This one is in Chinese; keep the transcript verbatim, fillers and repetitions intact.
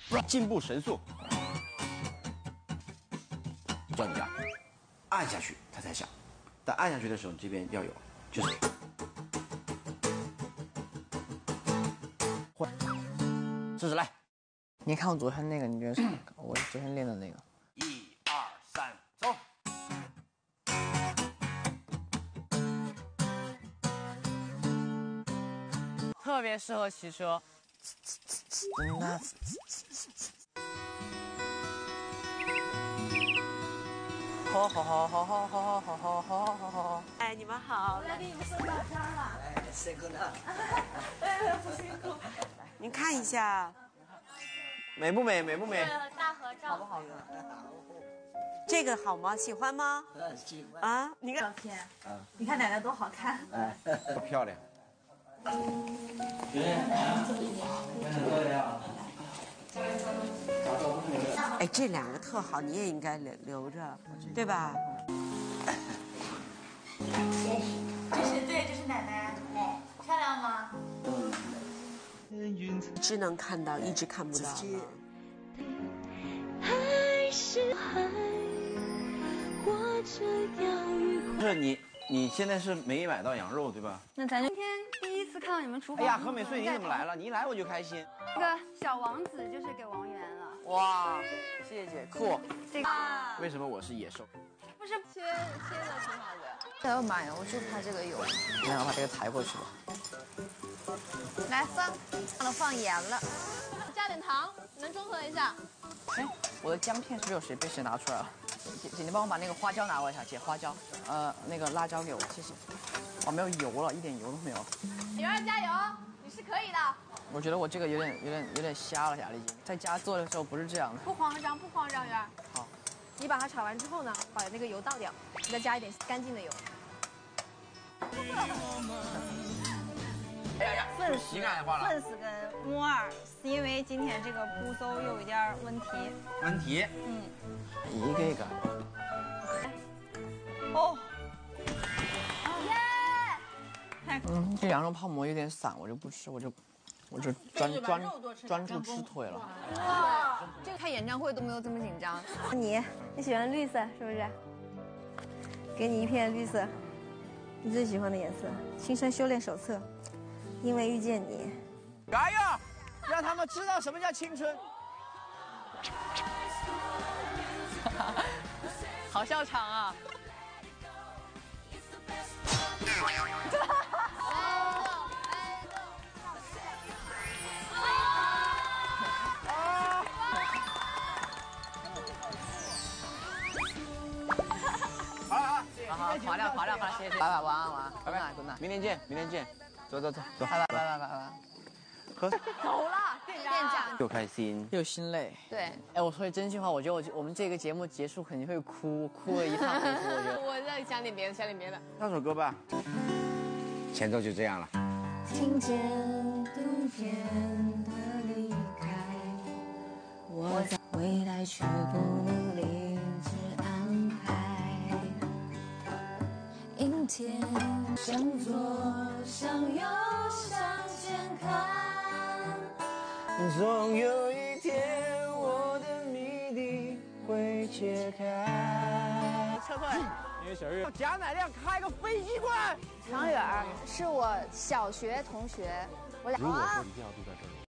进步神速。教你啊，按下去它才响，但按下去的时候，你这边要有，就是。换，试试来。 你看我昨天那个，你觉得是？我昨天练的那个。 一二三，走。 特别适合骑车。那。好好好好好好好好好好好！ 哎，你们好， 我来给你们送早餐了。 哎，辛苦了。 哎，不辛苦。 您看一下， 美不美？美不美？ 大合照，好不好看？ 这个好吗？喜欢吗？ 嗯，喜欢。 啊，你看照片，嗯，你看奶奶多好看。 哎， 多漂亮。 哎，这两个特好，你也应该留留着，对吧？ 这是对，这是奶奶，漂亮吗？ 只能看到，一直看不到了。 不是你，你现在是没买到羊肉对吧？ 那咱今天第一次看到你们厨房。 哎呀，何美穗你怎么来了？你一来我就开心。 这个小王子就是给王源了。 哇，谢谢，酷。 这个为什么我是野兽？ 不是切切的挺好的。 哎呦妈呀，我就怕这个油。那我把这个抬过去吧。 来放，忘了放盐了，加点糖，能中和一下。 哎，我的姜片是不是有谁被谁拿出来了？姐姐，你帮我把那个花椒拿过来一下，姐，花椒，呃，那个辣椒给我，谢谢。哦，没有油了，一点油都没有。 女儿加油，你是可以的。 我觉得我这个有点、有点、有点瞎了，雅丽姐，在家做的时候不是这样的。 不慌张，不慌张，圆儿。 好， 你把它炒完之后呢，把那个油倒掉，你再加一点干净的油。 哎呀呀， 顺时间的话了。 顺时跟木耳，是因为今天这个步骤有一点问题。 问题？ 嗯。 一个一个。 哦。 耶！ 嗯，这羊肉泡馍有点散，我就不吃，我就，我就专专专注吃腿了。 哇，这个开演唱会都没有这么紧张。你你喜欢绿色是不是？给你一片绿色，你最喜欢的颜色，《青春修炼手册》。因为遇见你， 加油！让他们知道什么叫青春。 好笑场啊！ 好了啊， 好好，好了好了好了，谢谢，拜拜，晚安晚安，拜拜，good night， 明天见，明天见。走走走走， 拜拜拜拜拜拜。 喝。 走了，店长。 又开心又心累。 对。 哎，我说句真心话，我觉得我我们这个节目结束肯定会哭，哭了一塌糊涂。我觉得。 我在想点别的，想点别的。 唱首歌吧。前奏就这样了。 听见冬天的离开，我在未来却不能理智安排。阴天，向左，向右，向前看。 总有一天，我的谜底会解开。 撤退。 因为小月贾乃亮开个飞机馆。 常远是我小学同学，我俩。 如果说一定要住在这儿。